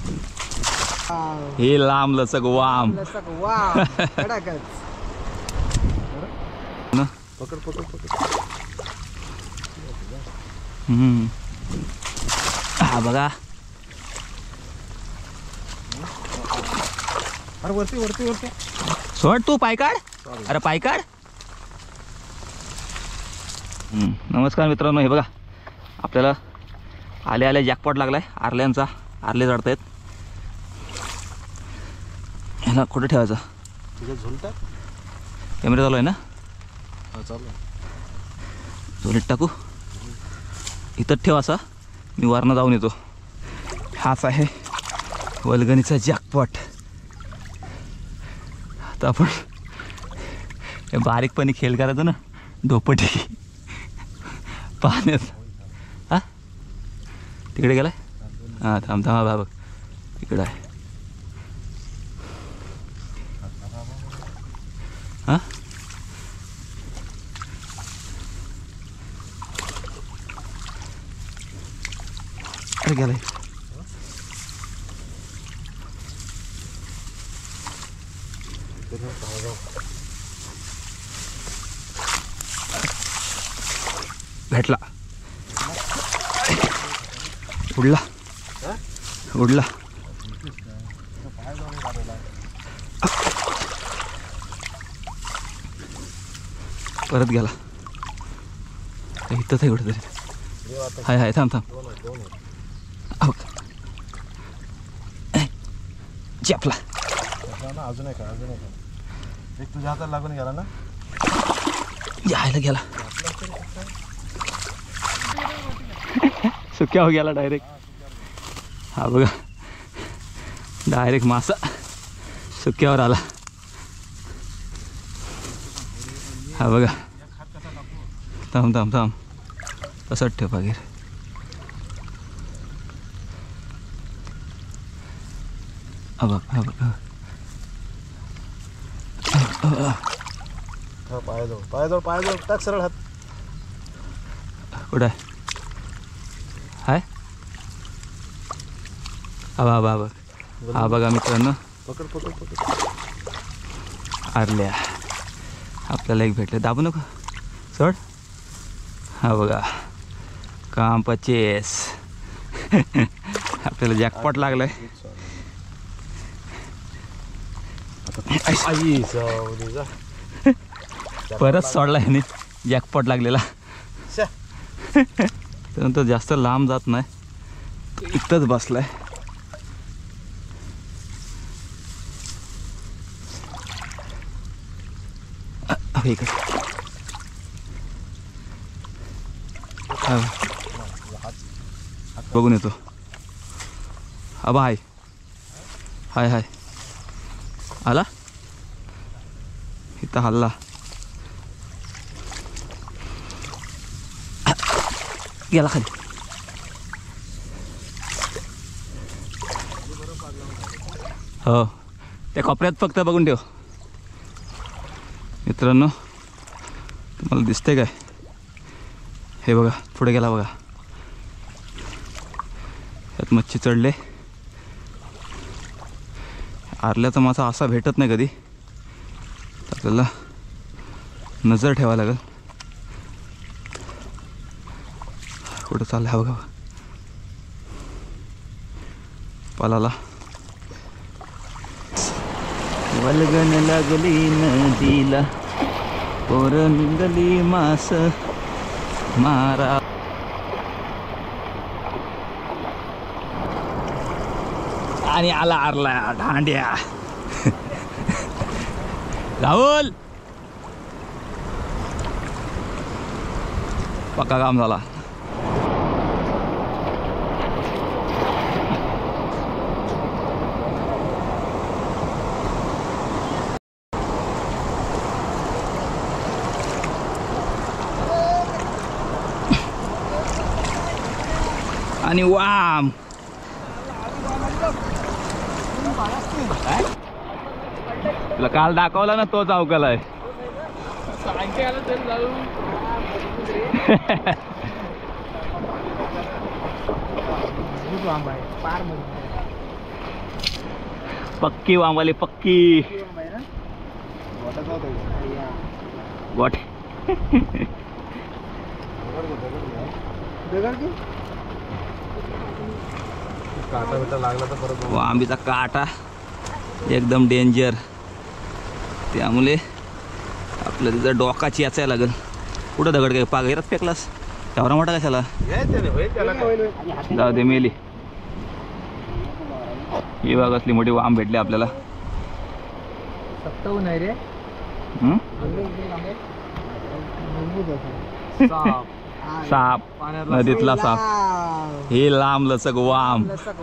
हे लांब लचक वाम ना. पकड पकड पकड. हा बघा. अरे वरती वरती वरती सोड तू पाय काढ. अरे पाय काढ. नमस्कार मित्रांनो, हे बघा आपल्याला आले आले जॅकपॉट लागलाय आरल्यांचा. आरले चढतायत. ह्याला कुठे ठेवायचा? तुझ्या झुलटा कॅमेरा चालू आहे ना? हा चालू. झोलीत टाकू. इथंच ठेव असा. मी वरनं जाऊन येतो. हाच आहे वल्गणीचा जॅकपॉट. आता आपण हे बारीकपणी खेळ करायचं ना, ढोपटी पाण्यात. हा तिकडे गेलाय. हां थांब थांब बघ तिकडे आहे. हां अरे गेलाय. भेटला. उडला उडला. परत गेला. इथंच आहे कुठेतरी. हाय हाय थांब थांब. चेपला. अजून एक अजून एक. एक तुझ्या हाताला लागून गेला ना. यायला गेला. सुक्या हो गेला डायरेक्ट. हा बघा डायरेक्ट मासा सुक्यावर आला. हा बघा. थांब थांब थांब. तसंच ठेव वगैरे. हा बघ हा बघ. पायाजवळ पायाजवळ पायाजवळ टाक सरळ हात. कुठं आहे? हाय हा बा बघ. हा बघा मित्रांनो, पकड पकड पकड. आरल्या आपल्याला एक भेटले. दाबू नको. सोड. हा बघा काम पचेस. आपल्याला जॅकपॉट लागलाय. परत सोडलाय नाही. जॅकपॉट लागलेला. त्यानंतर जास्त लांब जात नाही. इथंच बसलाय. इकडे बघून येतो. आबा हाय हाय हाय. आला इथं. हल्ला गेला खाली. हो त्या कोपऱ्यात फक्त बघून ठेव. मित्रांनो तुम्हाला दिसतंय काय? हे बघा पुढे गेला बघा. यात मच्छी चढले. आरल्याचा मासा असा भेटत नाही कधी. आपल्याला नजर ठेवायला लागेल. कुठं चाललं हा बघा. पालाला वल्गण लागली नदीला. पोरंगली मास मारा. आणि आला आरला ढांड्या. राहुल पक्का काम झाला. आणि वाम तुला काल दाखवला ना तोच अवकाला आहे. पक्की वांबाली पक्की वाटत नव्हतं. गोटे काटा बिटा लागला तर परत बघू. वांबीचा काटा एकदम डेंजर, त्यामुळे आपलं तिथं डोकाची याचायला लागेल. कुठं दगड काय पागैरात फेकलास तेवढा मोठा कशाला? हे त्याने होईल त्याला काय. जाऊ दे मेली. ही बघ असली मोठी वाम भेटली आपल्याला. नाही रे हं? साप, नदीतला साप. हे लांब लचक वाम.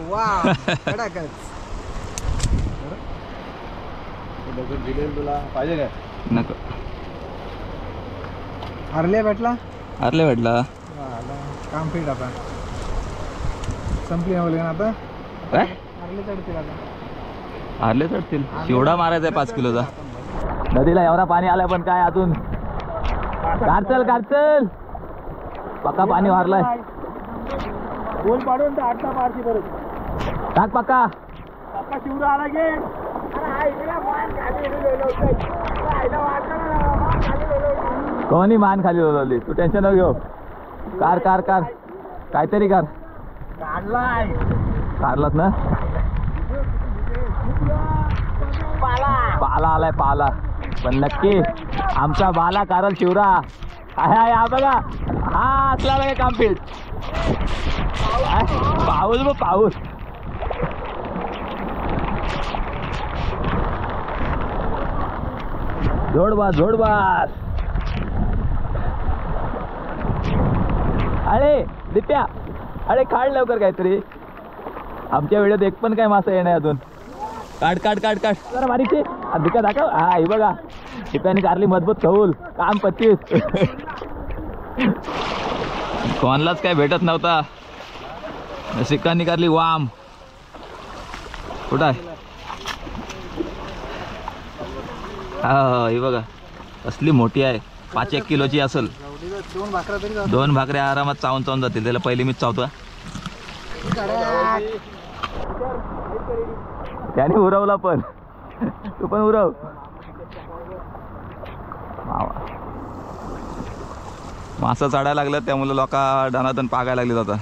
दगड दिलेल तुला पाहिजे काय? नको. हरले भेटला अरले भेटला काम फिट आता संपली बोल आता काय? हरले चढतील आता. हरले चढतील. शिवडा मारायचा आहे 5 किलोचा. नदीला एवढा पाणी आलाय पण काय अजून कारचल कारचल पक्का पाणी वारलाय. गोल पाडून तर 8 पारची बरोबर टाक पक्का. आता शिवरा आला गे. कोणी मान खाली ओलवली, तू टेन्शन नको घेऊ. कार कार कार काहीतरी कर. काढलाय कारलात ना. पाला आलाय पाला, पण नक्की आमचा बाला कारल शिवरा आहे. हा बघा हा असला काय कामपीठ. पाऊस बघ पाऊस. जोडबास जोडबास. अरे दिप्या, अरे काढ लवकर काहीतरी. आमच्या वेळेत एक पण काय मासा येणार अजून. काढ काढ काढ काढ जरा बारीकशी. दिप्या दाखव. हा ही बघा दिप्याने कारली मजबूत खवूल काम 25. कोणालाच काय भेटत नव्हता. शिक्कांनी कारली वाम. कुठं आहे? हा ही बघा असली मोठी आहे. 5-1 किलोची असेल. 2 भाकऱ्या तरी 2 भाकऱ्या आरामात चावून चावून जातील. त्याला पहिली मीच चावतो. त्याने उरवला पण तू पण उरव. मासा चढायला लागलं त्यामुळे लोक डनादन पागायला लागले आता.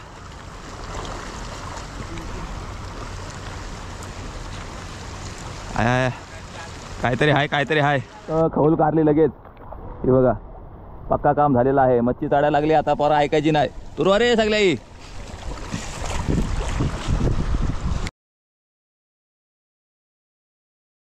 आहे काहीतरी आहे काहीतरी आहे. खवूल कारली लगेच. हे बघा पक्का काम झालेलं आहे. मच्छी चढायला लागली आता. पोरं ऐकायची नाही. तुरवा रे सगळ्या.